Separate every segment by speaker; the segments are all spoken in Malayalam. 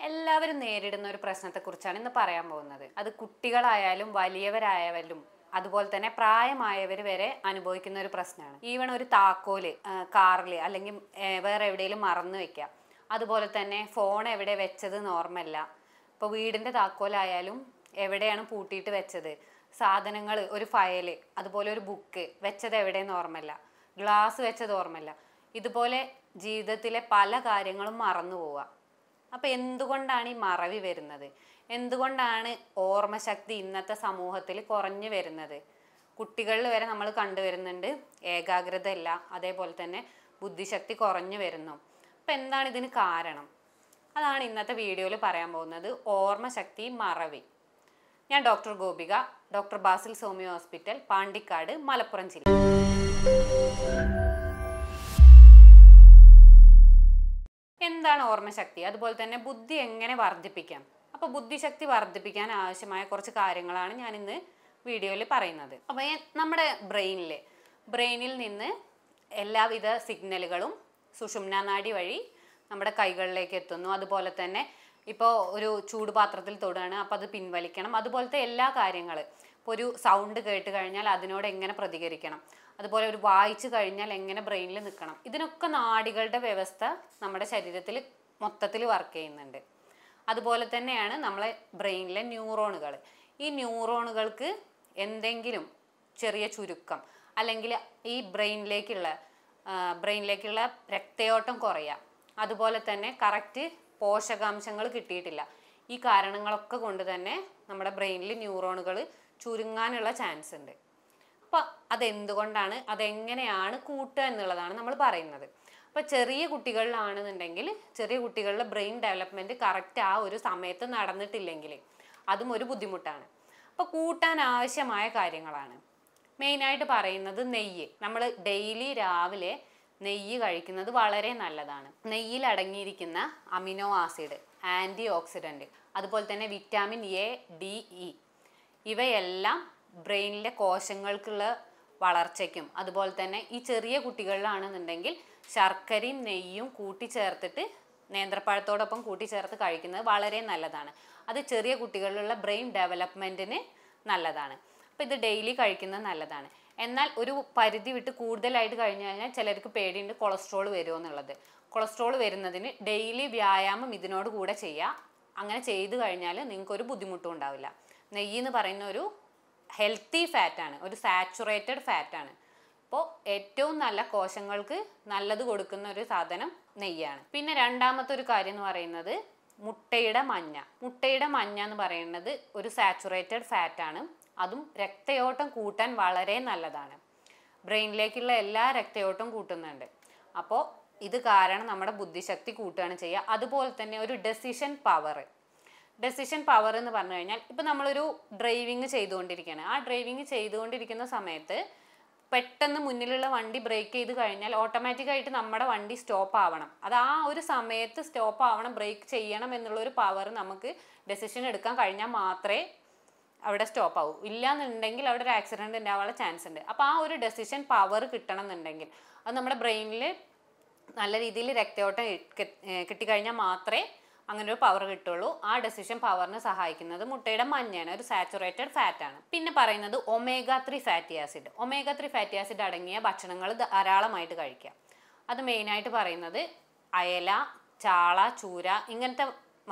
Speaker 1: എല്ലാവരും നേരിടുന്ന ഒരു പ്രശ്നത്തെക്കുറിച്ചാണ് ഇന്ന് പറയാൻ പോകുന്നത്. അത് കുട്ടികളായാലും വലിയവരായാലും അതുപോലെ തന്നെ പ്രായമായവർ വരെ അനുഭവിക്കുന്ന ഒരു പ്രശ്നമാണ്. ഈവൺ ഒരു താക്കോല് കാറിൽ അല്ലെങ്കിൽ വേറെ എവിടെയെങ്കിലും മറന്നു വെക്കുക. അതുപോലെ തന്നെ ഫോൺ എവിടെ വെച്ചത് ഓർമ്മയില്ല. ഇപ്പോൾ വീടിൻ്റെ താക്കോലായാലും എവിടെയാണ് പൂട്ടിയിട്ട് വെച്ചത്, സാധനങ്ങൾ ഒരു ഫയല് അതുപോലെ ഒരു ബുക്ക് വെച്ചത് എവിടെയെന്ന് ഓർമ്മയില്ല, ഗ്ലാസ് വെച്ചത് ഓർമ്മയില്ല. ഇതുപോലെ ജീവിതത്തിലെ പല കാര്യങ്ങളും മറന്നു പോവുക. അപ്പം എന്തുകൊണ്ടാണ് ഈ മറവി വരുന്നത്? എന്തുകൊണ്ടാണ് ഓർമ്മശക്തി ഇന്നത്തെ സമൂഹത്തിൽ കുറഞ്ഞു വരുന്നത്? കുട്ടികളിൽ വരെ നമ്മൾ കണ്ടുവരുന്നുണ്ട് ഏകാഗ്രത ഇല്ല, അതേപോലെ തന്നെ ബുദ്ധിശക്തി കുറഞ്ഞു വരുന്നു. അപ്പം എന്താണ് ഇതിന് കാരണം? അതാണ് ഇന്നത്തെ വീഡിയോയിൽ പറയാൻ പോകുന്നത്. ഓർമ്മശക്തി മറവി. ഞാൻ ഡോക്ടർ ഗോപിക, ഡോക്ടർ ബാസിൽ സോമിയോ ഹോസ്പിറ്റൽ, പാണ്ടിക്കാട്, മലപ്പുറം ജില്ല. എന്താണ് ഓർമ്മശക്തി, അതുപോലെ തന്നെ ബുദ്ധി എങ്ങനെ വർദ്ധിപ്പിക്കാം? അപ്പോൾ ബുദ്ധിശക്തി വർദ്ധിപ്പിക്കാൻ ആവശ്യമായ കുറച്ച് കാര്യങ്ങളാണ് ഞാൻ ഇന്ന് വീഡിയോയിൽ പറയുന്നത്. അപ്പോൾ നമ്മുടെ ബ്രെയിനിൽ നിന്ന് എല്ലാവിധ സിഗ്നലുകളും സുഷുമ്നാ നാഡി വഴി നമ്മുടെ കൈകളിലേക്ക് എത്തുന്നു. അതുപോലെ തന്നെ ഇപ്പോൾ ഒരു ചൂടുപാത്രത്തിൽ തൊടുകയാണ്, അപ്പോൾ അത് പിൻവലിക്കണം. അതുപോലത്തെ എല്ലാ കാര്യങ്ങൾ, ഇപ്പോൾ ഒരു സൗണ്ട് കേട്ട് കഴിഞ്ഞാൽ അതിനോട് എങ്ങനെ പ്രതികരിക്കണം, അതുപോലെ ഒരു വായിച്ചു കഴിഞ്ഞാൽ എങ്ങനെ ബ്രെയിനിൽ നിൽക്കണം, ഇതിനൊക്കെ നാഡികളുടെ വ്യവസ്ഥ നമ്മുടെ ശരീരത്തിൽ മൊത്തത്തിൽ വർക്ക് ചെയ്യുന്നുണ്ട്. അതുപോലെ തന്നെയാണ് നമ്മളെ ബ്രെയിനിലെ ന്യൂറോണുകൾ. ഈ ന്യൂറോണുകൾക്ക് എന്തെങ്കിലും ചെറിയ ചുരുക്കം അല്ലെങ്കിൽ ഈ ബ്രെയിനിലേക്കുള്ള രക്തയോട്ടം കുറയാം, അതുപോലെ തന്നെ കറക്റ്റ് പോഷകാംശങ്ങൾ കിട്ടിയിട്ടില്ല, ഈ കാരണങ്ങളൊക്കെ കൊണ്ട് തന്നെ നമ്മുടെ ബ്രെയിനിൽ ന്യൂറോണുകൾ ചുരുങ്ങാനുള്ള ചാൻസ് ഉണ്ട്. അപ്പോൾ അതെന്തുകൊണ്ടാണ്, അതെങ്ങനെയാണ് കൂട്ടുക എന്നുള്ളതാണ് നമ്മൾ പറയുന്നത്. അപ്പോൾ ചെറിയ കുട്ടികളിലാണെന്നുണ്ടെങ്കിൽ ചെറിയ കുട്ടികളുടെ ബ്രെയിൻ ഡെവലപ്മെൻറ്റ് കറക്റ്റ് ആ ഒരു സമയത്ത് നടന്നിട്ടില്ലെങ്കിൽ അതും ഒരു ബുദ്ധിമുട്ടാണ്. അപ്പോൾ കൂട്ടാൻ ആവശ്യമായ കാര്യങ്ങളാണ് മെയിനായിട്ട് പറയുന്നത്. നെയ്യ്, നമ്മൾ ഡെയിലി രാവിലെ നെയ്യ് കഴിക്കുന്നത് വളരെ നല്ലതാണ്. നെയ്യിൽ അടങ്ങിയിരിക്കുന്ന അമിനോ ആസിഡ്, ആൻറ്റി ഓക്സിഡൻറ്റ്, അതുപോലെ തന്നെ വിറ്റാമിൻ എ, ഡി, ഇ ഇവയെല്ലാം ബ്രെയിനിലെ കോശങ്ങൾക്കുള്ള വളർച്ചയ്ക്കും, അതുപോലെ തന്നെ ഈ ചെറിയ കുട്ടികളിലാണെന്നുണ്ടെങ്കിൽ ശർക്കരയും നെയ്യും കൂട്ടിച്ചേർത്തിട്ട് നേന്ത്രപ്പഴത്തോടൊപ്പം കൂട്ടിച്ചേർത്ത് കഴിക്കുന്നത് വളരെ നല്ലതാണ്. അത് ചെറിയ കുട്ടികളിലുള്ള ബ്രെയിൻ ഡെവലപ്മെൻറ്റിന് നല്ലതാണ്. അപ്പോൾ ഇത് ഡെയിലി കഴിക്കുന്നത് നല്ലതാണ്. എന്നാൽ ഒരു പരിധി വിട്ട് കൂടുതലായിട്ട് കഴിഞ്ഞു കഴിഞ്ഞാൽ ചിലർക്ക് പേടിയുണ്ട് കൊളസ്ട്രോൾ വരുമോ എന്നുള്ളത്. കൊളസ്ട്രോൾ വരുന്നതിന് ഡെയിലി വ്യായാമം ഇതിനോട് കൂടെ ചെയ്യുക. അങ്ങനെ ചെയ്തു കഴിഞ്ഞാൽ നിങ്ങൾക്കൊരു ബുദ്ധിമുട്ടും ഉണ്ടാവില്ല. നെയ്യ് എന്ന് പറയുന്ന ഒരു ഹെൽത്തി ഫാറ്റാണ്, ഒരു സാച്ചുറേറ്റഡ് ഫാറ്റാണ്. അപ്പോൾ ഏറ്റവും നല്ല കോശങ്ങൾക്ക് നല്ലത് കൊടുക്കുന്ന ഒരു സാധനം നെയ്യാണ്. പിന്നെ രണ്ടാമത്തെ ഒരു കാര്യം എന്ന് പറയുന്നത് മുട്ടയുടെ മഞ്ഞ എന്ന് പറയുന്നത് ഒരു സാച്ചുറേറ്റഡ് ഫാറ്റാണ്. അതും രക്തയോട്ടം കൂട്ടാൻ വളരെ നല്ലതാണ്. ബ്രെയിനിലേക്കുള്ള എല്ലാ രക്തയോട്ടം കൂട്ടുന്നുണ്ട്. അപ്പോൾ ഇത് കാരണം നമ്മുടെ ബുദ്ധിശക്തി കൂട്ടുകയാണ് ചെയ്യുക. അതുപോലെ തന്നെ ഒരു ഡെസിഷൻ പവർ എന്ന് പറഞ്ഞു കഴിഞ്ഞാൽ ഇപ്പോൾ നമ്മളൊരു ഡ്രൈവിങ് ചെയ്തുകൊണ്ടിരിക്കുകയാണ്. ആ ഡ്രൈവിങ് ചെയ്തുകൊണ്ടിരിക്കുന്ന സമയത്ത് പെട്ടെന്ന് മുന്നിലുള്ള വണ്ടി ബ്രേക്ക് ചെയ്ത് കഴിഞ്ഞാൽ ഓട്ടോമാറ്റിക്കായിട്ട് നമ്മുടെ വണ്ടി സ്റ്റോപ്പ് ആവണം. അത് ആ ഒരു സമയത്ത് സ്റ്റോപ്പ് ആവണം, ബ്രേക്ക് ചെയ്യണം എന്നുള്ളൊരു പവർ നമുക്ക് ഡെസിഷൻ എടുക്കാൻ കഴിഞ്ഞാൽ മാത്രമേ അവിടെ സ്റ്റോപ്പ് ആവൂ. ഇല്ലയെന്നുണ്ടെങ്കിൽ അവിടെ ഒരു ആക്സിഡൻറ്റ് ഉണ്ടാവാനുള്ള ചാൻസ് ഉണ്ട്. അപ്പോൾ ആ ഒരു ഡെസിഷൻ പവർ കിട്ടണം എന്നുണ്ടെങ്കിൽ അത് നമ്മുടെ ബ്രെയിനിൽ നല്ല രീതിയിൽ രക്തയോട്ടം കിട്ടിക്കഴിഞ്ഞാൽ മാത്രമേ അങ്ങനെ ഒരു പവർ കിട്ടുള്ളൂ. ആ ഡെസിഷൻ പവറിന് സഹായിക്കുന്നത് മുട്ടയുടെ മഞ്ഞയാണ്, ഒരു സാച്ചുറേറ്റഡ് ഫാറ്റാണ്. പിന്നെ പറയുന്നത് ഒമേഗ 3 ഫാറ്റി ആസിഡ് അടങ്ങിയ ഭക്ഷണങ്ങൾ ധാരാളമായിട്ട് കഴിക്കുക. അത് മെയിനായിട്ട് പറയുന്നത് അയല, ചാള, ചൂര ഇങ്ങനത്തെ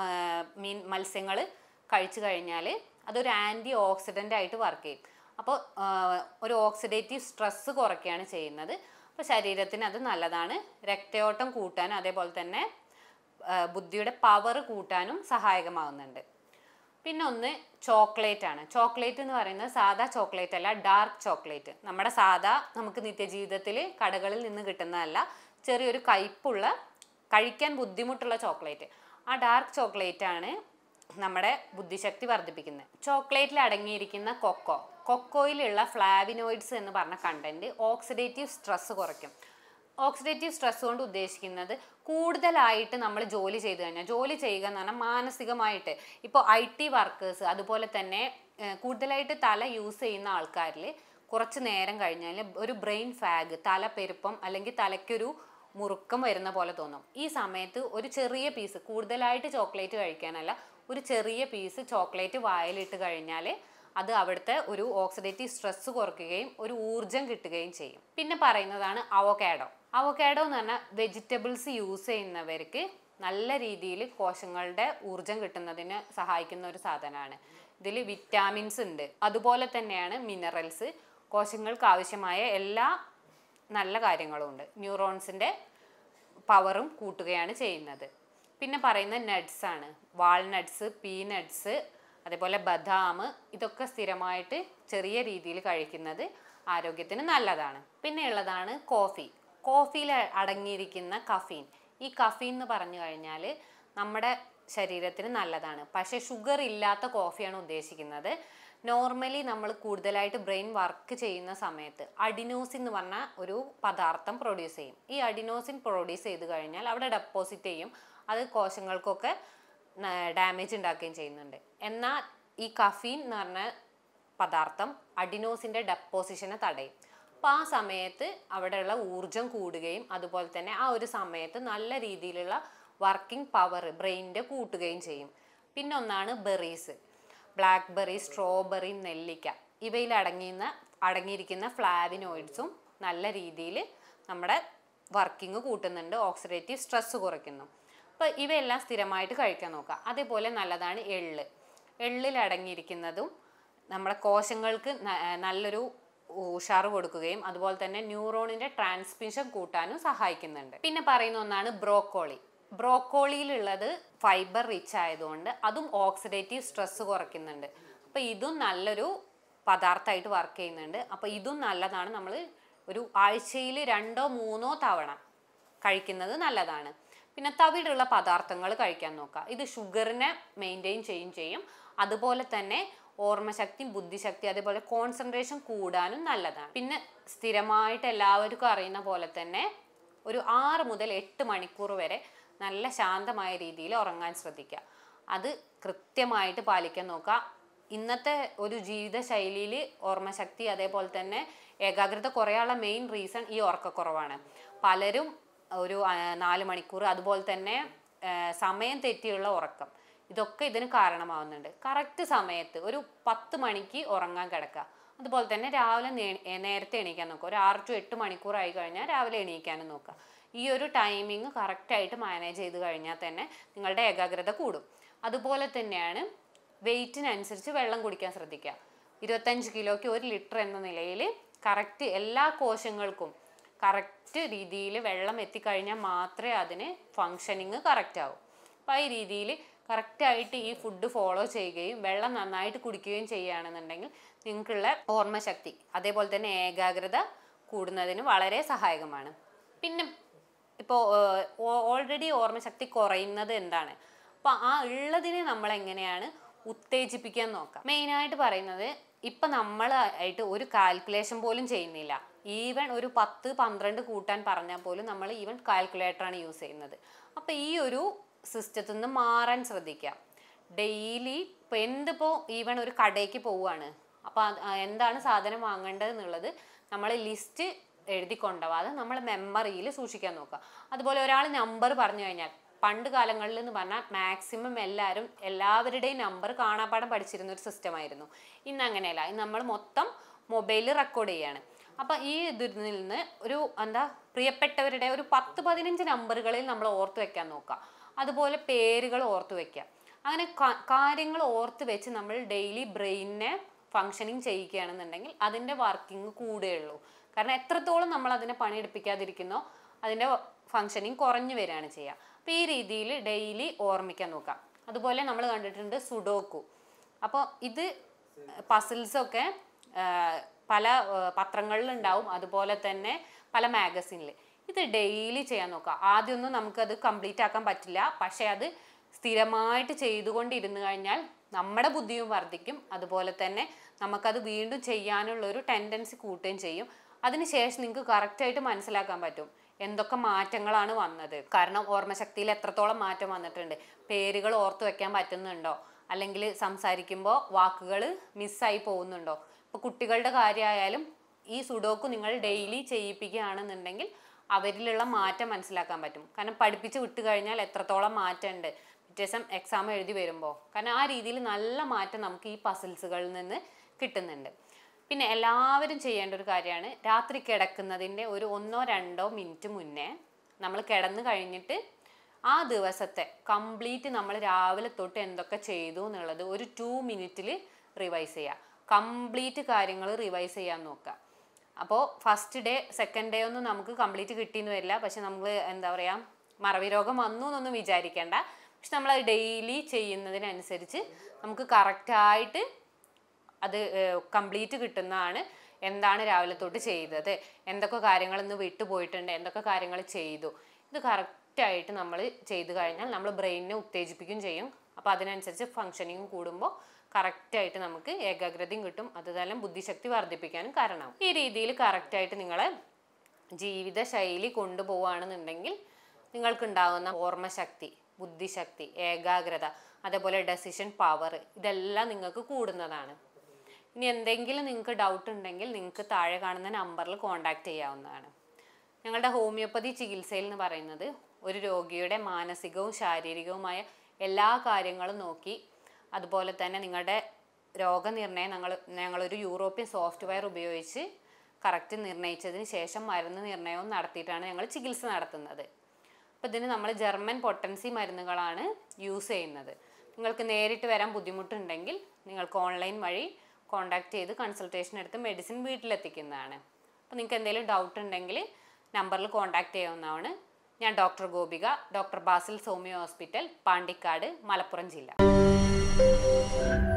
Speaker 1: മത്സ്യങ്ങൾ കഴിച്ചു കഴിഞ്ഞാൽ അതൊരു ആൻറ്റി ഓക്സിഡൻ്റ് ആയിട്ട് വർക്ക് ചെയ്യും. അപ്പോൾ ഒരു ഓക്സിഡേറ്റീവ് സ്ട്രെസ്സ് കുറയ്ക്കുകയാണ് ചെയ്യുന്നത്. അപ്പോൾ ശരീരത്തിന് അത് നല്ലതാണ്. രക്തയോട്ടം കൂട്ടാനും അതേപോലെ തന്നെ ബുദ്ധിയുടെ പവർ കൂട്ടാനും സഹായകമാകുന്നുണ്ട്. പിന്നെ ഒന്ന് ചോക്ലേറ്റ് ആണ്. ചോക്ലേറ്റ് എന്ന് പറയുന്നത് സാധാ ചോക്ലേറ്റ് അല്ല, ഡാർക്ക് ചോക്ലേറ്റ്. നമ്മുടെ നമുക്ക് നിത്യജീവിതത്തിൽ കടകളിൽ നിന്ന് കിട്ടുന്നതല്ല, ചെറിയൊരു കയ്പുള്ള, കഴിക്കാൻ ബുദ്ധിമുട്ടുള്ള ചോക്ലേറ്റ്. ആ ഡാർക്ക് ചോക്ലേറ്റ് ആണ് നമ്മുടെ ബുദ്ധിശക്തി വർദ്ധിപ്പിക്കുന്നത്. ചോക്ലേറ്റിൽ അടങ്ങിയിരിക്കുന്ന കൊക്കോയിലുള്ള ഫ്ലാവിനോയിഡ്സ് എന്ന് പറഞ്ഞ കണ്ടന്റ് ഓക്സിഡേറ്റീവ് സ്ട്രെസ് കുറയ്ക്കും. ഓക്സിഡേറ്റീവ് സ്ട്രെസ് കൊണ്ട് ഉദ്ദേശിക്കുന്നത് കൂടുതലായിട്ട് നമ്മൾ ജോലി ചെയ്ത് കഴിഞ്ഞാൽ, ജോലി ചെയ്യുക എന്ന് പറഞ്ഞാൽ മാനസികമായിട്ട്, ഇപ്പോൾ IT വർക്കേഴ്സ് അതുപോലെ തന്നെ കൂടുതലായിട്ട് തല യൂസ് ചെയ്യുന്ന ആൾക്കാരിൽ കുറച്ച് നേരം കഴിഞ്ഞാൽ ഒരു ബ്രെയിൻ ഫാഗ്, തലപ്പെരുപ്പം അല്ലെങ്കിൽ തലയ്ക്കൊരു മുറുക്കം വരുന്ന പോലെ തോന്നും. ഈ സമയത്ത് ഒരു ചെറിയ പീസ്, കൂടുതലായിട്ട് ചോക്ലേറ്റ് കഴിക്കാനല്ല, ഒരു ചെറിയ പീസ് ചോക്ലേറ്റ് വായിലിട്ട് കഴിഞ്ഞാൽ അത് അവിടുത്തെ ഒരു ഓക്സിഡേറ്റീവ് സ്ട്രെസ് കുറയ്ക്കുകയും ഒരു ഊർജം കിട്ടുകയും ചെയ്യും. പിന്നെ പറയുന്നതാണ് അവോക്കാഡോ. അവോക്കാഡോ എന്ന് പറഞ്ഞാൽ വെജിറ്റബിൾസ് യൂസ് ചെയ്യുന്നവർക്ക് നല്ല രീതിയിൽ കോശങ്ങളുടെ ഊർജം കിട്ടുന്നതിന് സഹായിക്കുന്ന ഒരു സാധനമാണ്. ഇതിൽ വിറ്റാമിൻസ് ഉണ്ട്, അതുപോലെ തന്നെയാണ് മിനറൽസ്, കോശങ്ങൾക്ക് ആവശ്യമായ എല്ലാ നല്ല കാര്യങ്ങളും ഉണ്ട്. ന്യൂറോൺസിൻ്റെ പവറും കൂട്ടുകയാണ് ചെയ്യുന്നത്. പിന്നെ പറയുന്ന നട്ട്സ് ആണ്. വാൾനട്ട്സ്, പീനട്ട്സ്, അതേപോലെ ബദാം, ഇതൊക്കെ സ്ഥിരമായിട്ട് ചെറിയ രീതിയിൽ കഴിക്കുന്നത് ആരോഗ്യത്തിന് നല്ലതാണ്. പിന്നെ ഉള്ളതാണ് കോഫി. കോഫിയിൽ അടങ്ങിയിരിക്കുന്ന കഫീൻ. ഈ കഫീൻ എന്ന് പറഞ്ഞു കഴിഞ്ഞാൽ നമ്മുടെ ശരീരത്തിന് നല്ലതാണ്. പക്ഷേ ഷുഗർ ഇല്ലാത്ത കോഫിയാണ് ഉദ്ദേശിക്കുന്നത്. നോർമലി നമ്മൾ കൂടുതലായിട്ട് ബ്രെയിൻ വർക്ക് ചെയ്യുന്ന സമയത്ത് അഡിനോസിൻ എന്ന് പറഞ്ഞ ഒരു പദാർത്ഥം പ്രൊഡ്യൂസ് ചെയ്യും. ഈ അഡിനോസിൻ പ്രൊഡ്യൂസ് ചെയ്ത് കഴിഞ്ഞാൽ അവിടെ ഡെപ്പോസിറ്റ് ചെയ്യും. അത് കോശങ്ങൾക്കൊക്കെ ഡാമേജ് ഉണ്ടാക്കുകയും ചെയ്യുന്നുണ്ട്. എന്നാൽ ഈ കഫീൻ എന്ന് പറഞ്ഞ പദാർത്ഥം അഡിനോസിൻ്റെ ഡെപ്പോസിഷനെ തടയും. അപ്പോൾ ആ സമയത്ത് അവിടെയുള്ള ഊർജം കൂടുകയും അതുപോലെ തന്നെ ആ ഒരു സമയത്ത് നല്ല രീതിയിലുള്ള വർക്കിംഗ് പവർ ബ്രെയിനിൻ്റെ കൂട്ടുകയും ചെയ്യും. പിന്നെ ഒന്നാണ് ബെറീസ്. ബ്ലാക്ക് ബെറി, സ്ട്രോബെറി, നെല്ലിക്ക, ഇവയിൽ അടങ്ങിയിരിക്കുന്ന ഫ്ലാവിനോയിഡ്സും നല്ല രീതിയിൽ നമ്മുടെ വർക്കിംഗ് കൂട്ടുന്നുണ്ട്, ഓക്സിഡേറ്റീവ് സ്ട്രെസ് കുറയ്ക്കുന്നു. അപ്പോൾ ഇവയെല്ലാം സ്ഥിരമായിട്ട് കഴിക്കാൻ നോക്കുക. അതേപോലെ നല്ലതാണ് എള്ള്. എള്ളിൽ അടങ്ങിയിരിക്കുന്നതും നമ്മുടെ കോശങ്ങൾക്ക് നല്ലൊരു ഉഷാറ് കൊടുക്കുകയും അതുപോലെ തന്നെ ന്യൂറോണിൻ്റെ ട്രാൻസ്മിഷൻ കൂട്ടാനും സഹായിക്കുന്നുണ്ട്. പിന്നെ പറയുന്ന ഒന്നാണ് ബ്രോക്കോളി. ബ്രോക്കോളിയിലുള്ളത് ഫൈബർ റിച്ച് ആയതുകൊണ്ട് അതും ഓക്സിഡേറ്റീവ് സ്ട്രെസ് കുറയ്ക്കുന്നുണ്ട്. അപ്പോൾ ഇതും നല്ലൊരു പദാർത്ഥമായിട്ട് വർക്ക് ചെയ്യുന്നുണ്ട്. അപ്പോൾ ഇതും നല്ലതാണ്. നമ്മൾ ഒരു ആഴ്ചയിൽ 2-3 തവണ കഴിക്കുന്നത് നല്ലതാണ്. പിന്നെ തവിടുള്ള പദാർത്ഥങ്ങൾ കഴിക്കാൻ നോക്കുക. ഇത് ഷുഗറിനെ മെയിൻറ്റെയിൻ ചെയ്യും. അതുപോലെ തന്നെ ഓർമ്മശക്തി, ബുദ്ധിശക്തി, അതേപോലെ കോൺസെൻട്രേഷൻ കൂടാനും നല്ലതാണ്. പിന്നെ സ്ഥിരമായിട്ട് എല്ലാവർക്കും അറിയുന്ന പോലെ തന്നെ ഒരു 6 മുതൽ 8 മണിക്കൂർ വരെ നല്ല ശാന്തമായ രീതിയിൽ ഉറങ്ങാൻ ശ്രദ്ധിക്കുക. അത് കൃത്യമായിട്ട് പാലിക്കാൻ നോക്കുക. ഇന്നത്തെ ഒരു ജീവിതശൈലിയിൽ ഓർമ്മശക്തി അതേപോലെ തന്നെ ഏകാഗ്രത കുറയാനുള്ള മെയിൻ റീസൺ ഈ ഉറക്കക്കുറവാണ്. പലരും ഒരു 4 മണിക്കൂർ, അതുപോലെ തന്നെ സമയം തെറ്റിയുള്ള ഉറക്കം, ഇതൊക്കെ ഇതിന് കാരണമാവുന്നുണ്ട്. കറക്റ്റ് സമയത്ത് ഒരു 10 മണിക്ക് ഉറങ്ങാൻ കിടക്കുക. അതുപോലെ തന്നെ രാവിലെ നേരത്തെ എണീക്കാൻ നോക്കുക. ഒരു 6 to 8 മണിക്കൂർ ആയി കഴിഞ്ഞാൽ രാവിലെ എണീക്കാനും നോക്കുക. ഈ ഒരു ടൈമിങ് കറക്റ്റായിട്ട് മാനേജ് ചെയ്ത് കഴിഞ്ഞാൽ തന്നെ നിങ്ങളുടെ ഏകാഗ്രത കൂടും. അതുപോലെ തന്നെയാണ് വെയിറ്റിനനുസരിച്ച് വെള്ളം കുടിക്കാൻ ശ്രദ്ധിക്കുക. 25 കിലോയ്ക്ക് 1 ലിറ്റർ എന്ന നിലയിൽ കറക്റ്റ് എല്ലാ കോശങ്ങൾക്കും കറക്റ്റ് രീതിയിൽ വെള്ളം എത്തിക്കഴിഞ്ഞാൽ മാത്രമേ അതിന് ഫങ്ഷനിങ് കറക്റ്റ് ആവും. അപ്പോൾ ഈ രീതിയിൽ കറക്റ്റായിട്ട് ഈ ഫുഡ് ഫോളോ ചെയ്യുകയും വെള്ളം നന്നായിട്ട് കുടിക്കുകയും ചെയ്യുകയാണെന്നുണ്ടെങ്കിൽ നിങ്ങൾക്കുള്ള ഓർമ്മശക്തി അതേപോലെ തന്നെ ഏകാഗ്രത കൂടുന്നതിന് വളരെ സഹായകമാണ്. പിന്നെ ഇപ്പോൾ ഓൾറെഡി ഓർമ്മശക്തി കുറയുന്നത് എന്താണ്? അപ്പോൾ ആ ഉള്ളതിനെ നമ്മളെങ്ങനെയാണ് ഉത്തേജിപ്പിക്കാൻ നോക്കാം. മെയിനായിട്ട് പറയുന്നത്, ഇപ്പം നമ്മളായിട്ട് ഒരു കാൽക്കുലേഷൻ പോലും ചെയ്യുന്നില്ല. ഈവൻ ഒരു 10-12 കൂട്ടാൻ പറഞ്ഞാൽ പോലും നമ്മൾ ഈവൻ കാൽക്കുലേറ്ററാണ് യൂസ് ചെയ്യുന്നത്. അപ്പോൾ ഈ ഒരു സിസ്റ്റത്തിൽ നിന്ന് മാറാൻ ശ്രദ്ധിക്കുക. ഡെയിലി ഇപ്പോൾ ഈവൻ ഒരു കടയ്ക്ക് പോവുകയാണ്, അപ്പോൾ എന്താണ് സാധനം വാങ്ങേണ്ടത് എന്നുള്ളത് നമ്മൾ ലിസ്റ്റ് എഴുതി കൊണ്ടുപോകാതെ നമ്മൾ മെമ്മറിയിൽ സൂക്ഷിക്കാൻ നോക്കുക. അതുപോലെ ഒരാൾ നമ്പർ പറഞ്ഞു കഴിഞ്ഞാൽ, പണ്ട് കാലങ്ങളിൽ എന്ന് പറഞ്ഞാൽ മാക്സിമം എല്ലാവരുടെയും നമ്പർ കാണാപ്പാടം പഠിച്ചിരുന്ന ഒരു സിസ്റ്റമായിരുന്നു. ഇന്ന് അങ്ങനെയല്ല. ഇന്ന് നമ്മൾ മൊത്തം മൊബൈലിൽ റെക്കോർഡ് ചെയ്യാണ്. അപ്പം ഈ ഇതിൽ നിന്ന് ഒരു പ്രിയപ്പെട്ടവരുടെ ഒരു 10-15 നമ്പറുകളിൽ നമ്മൾ ഓർത്ത് വെക്കാൻ നോക്കുക. അതുപോലെ പേരുകൾ ഓർത്ത് വെക്കുക. അങ്ങനെ കാര്യങ്ങൾ ഓർത്ത് വെച്ച് നമ്മൾ ഡെയിലി ബ്രെയിനിനെ ഫങ്ഷനിങ് ചെയ്യിക്കുകയാണെന്നുണ്ടെങ്കിൽ അതിൻ്റെ വർക്കിംഗ് കൂടുകയുള്ളൂ. കാരണം എത്രത്തോളം നമ്മൾ അതിനെ പണിയെടുപ്പിക്കാതിരിക്കുന്നോ അതിൻ്റെ ഫങ്ഷനിങ് കുറഞ്ഞു വരികയാണ് ചെയ്യുക. അപ്പോൾ ഈ രീതിയിൽ ഡെയിലി ഓർമ്മിക്കാൻ നോക്കാം. അതുപോലെ നമ്മൾ കണ്ടിട്ടുണ്ട് സുഡോക്കു. അപ്പോൾ ഇത് പസിൽസൊക്കെ പല പത്രങ്ങളിലുണ്ടാവും, അതുപോലെ തന്നെ പല മാഗസിനിൽ. ഇത് ഡെയിലി ചെയ്യാൻ നോക്കുക. ആദ്യമൊന്നും നമുക്കത് കംപ്ലീറ്റ് ആക്കാൻ പറ്റില്ല, പക്ഷേ അത് സ്ഥിരമായിട്ട് ചെയ്തുകൊണ്ടിരുന്നു കഴിഞ്ഞാൽ നമ്മുടെ ബുദ്ധിയും വർദ്ധിക്കും. അതുപോലെ തന്നെ നമുക്കത് വീണ്ടും ചെയ്യാനുള്ളൊരു ടെൻഡൻസി കൂട്ടുകയും ചെയ്യും. അതിനുശേഷം നിങ്ങൾക്ക് കറക്റ്റായിട്ട് മനസ്സിലാക്കാൻ പറ്റും എന്തൊക്കെ മാറ്റങ്ങളാണ് വന്നത്. കാരണം ഓർമ്മശക്തിയിൽ എത്രത്തോളം മാറ്റം വന്നിട്ടുണ്ട്, പേരുകൾ ഓർത്ത് വെക്കാൻ പറ്റുന്നുണ്ടോ, അല്ലെങ്കിൽ സംസാരിക്കുമ്പോൾ വാക്കുകൾ മിസ്സായി പോകുന്നുണ്ടോ. ഇപ്പോൾ കുട്ടികളുടെ കാര്യമായാലും ഈ സുഡോക്കു നിങ്ങൾ ഡെയിലി ചെയ്യിപ്പിക്കുകയാണെന്നുണ്ടെങ്കിൽ അവരിലുള്ള മാറ്റം മനസ്സിലാക്കാൻ പറ്റും. കാരണം പഠിപ്പിച്ച് വിട്ട് കഴിഞ്ഞാൽ എത്രത്തോളം മാറ്റമുണ്ട് പിറ്റേ ദിവസം എക്സാം എഴുതി വരുമ്പോൾ. കാരണം ആ രീതിയിൽ നല്ല മാറ്റം നമുക്ക് ഈ പസിൽസുകളിൽ നിന്ന് കിട്ടുന്നുണ്ട്. പിന്നെ എല്ലാവരും ചെയ്യേണ്ട ഒരു കാര്യമാണ്, രാത്രി കിടക്കുന്നതിൻ്റെ ഒരു 1-2 മിനിറ്റ് മുന്നേ നമ്മൾ കിടന്നു കഴിഞ്ഞിട്ട് ആ ദിവസത്തെ കംപ്ലീറ്റ് നമ്മൾ രാവിലെ തൊട്ട് എന്തൊക്കെ ചെയ്തു എന്നുള്ളത് ഒരു 2 മിനിറ്റിൽ റിവൈസ് ചെയ്യുക. കംപ്ലീറ്റ് കാര്യങ്ങൾ റിവൈസ് ചെയ്യാൻ നോക്കുക. അപ്പോൾ ഫസ്റ്റ് ഡേ സെക്കൻഡ് ഡേ ഒന്നും നമുക്ക് കംപ്ലീറ്റ് കിട്ടിയെന്ന് വരില്ല. പക്ഷെ നമ്മൾ എന്താ പറയുക, മറവി രോഗം വന്നു എന്നൊന്നും വിചാരിക്കേണ്ട. പക്ഷെ നമ്മൾ ഡെയിലി ചെയ്യുന്നതിനനുസരിച്ച് നമുക്ക് കറക്റ്റായിട്ട് അത് കംപ്ലീറ്റ് കിട്ടുന്നതാണ്. എന്താണ് രാവിലെ തൊട്ട് ചെയ്തത്, എന്തൊക്കെ കാര്യങ്ങൾ ഇന്ന് വിട്ടുപോയിട്ടുണ്ട്, എന്തൊക്കെ കാര്യങ്ങൾ ചെയ്തു, ഇത് കറക്റ്റായിട്ട് നമ്മൾ ചെയ്തു കഴിഞ്ഞാൽ നമ്മൾ ബ്രെയിനിനെ ഉത്തേജിപ്പിക്കുകയും ചെയ്യും. അപ്പോൾ അതിനനുസരിച്ച് ഫങ്ഷനിങ് കൂടുമ്പോൾ കറക്റ്റായിട്ട് നമുക്ക് ഏകാഗ്രതയും കിട്ടും. അതുതന്നെ ബുദ്ധിശക്തി വർദ്ധിപ്പിക്കാനും കാരണമാവും. ഈ രീതിയിൽ കറക്റ്റായിട്ട് നിങ്ങളെ ജീവിതശൈലി കൊണ്ടുപോവുകയാണെന്നുണ്ടെങ്കിൽ നിങ്ങൾക്കുണ്ടാകുന്ന ഓർമ്മശക്തി, ബുദ്ധിശക്തി, ഏകാഗ്രത, അതേപോലെ ഡെസിഷൻ പവർ, ഇതെല്ലാം നിങ്ങൾക്ക് കൂടുന്നതാണ്. ഇനി എന്തെങ്കിലും നിങ്ങൾക്ക് ഡൗട്ട് ഉണ്ടെങ്കിൽ നിങ്ങൾക്ക് താഴെ കാണുന്ന നമ്പറിൽ കോൺടാക്റ്റ് ചെയ്യാവുന്നതാണ്. ഞങ്ങളുടെ ഹോമിയോപ്പതി ചികിത്സയിൽ എന്ന് പറയുന്നത് ഒരു രോഗിയുടെ മാനസികവും ശാരീരികവുമായ എല്ലാ കാര്യങ്ങളും നോക്കി, അതുപോലെ തന്നെ നിങ്ങളുടെ രോഗനിർണയം ഞങ്ങളൊരു യൂറോപ്യൻ സോഫ്റ്റ്വെയർ ഉപയോഗിച്ച് കറക്റ്റ് നിർണയിച്ചതിന് ശേഷം മരുന്ന് നിർണയവും നടത്തിയിട്ടാണ് ഞങ്ങൾ ചികിത്സ നടത്തുന്നത്. അപ്പോൾ ഇതിന് നമ്മൾ ജർമ്മൻ പൊട്ടൻസി മരുന്നുകളാണ് യൂസ് ചെയ്യുന്നത്. നിങ്ങൾക്ക് നേരിട്ട് വരാൻ ബുദ്ധിമുട്ടുണ്ടെങ്കിൽ നിങ്ങൾക്ക് ഓൺലൈൻ വഴി കോൺടാക്റ്റ് ചെയ്ത് കൺസൾട്ടേഷൻ എടുത്ത് മെഡിസിൻ വീട്ടിലെത്തിക്കുന്നതാണ്. അപ്പോൾ നിങ്ങൾക്ക് എന്തെങ്കിലും ഡൗട്ട് ഉണ്ടെങ്കിൽ നമ്പറിൽ കോൺടാക്റ്റ് ചെയ്യാവുന്നതാണ്. ഞാൻ doctor Gopika, doctor Basil homeo hospital, Pandikkad, Malappuram ജില്ല.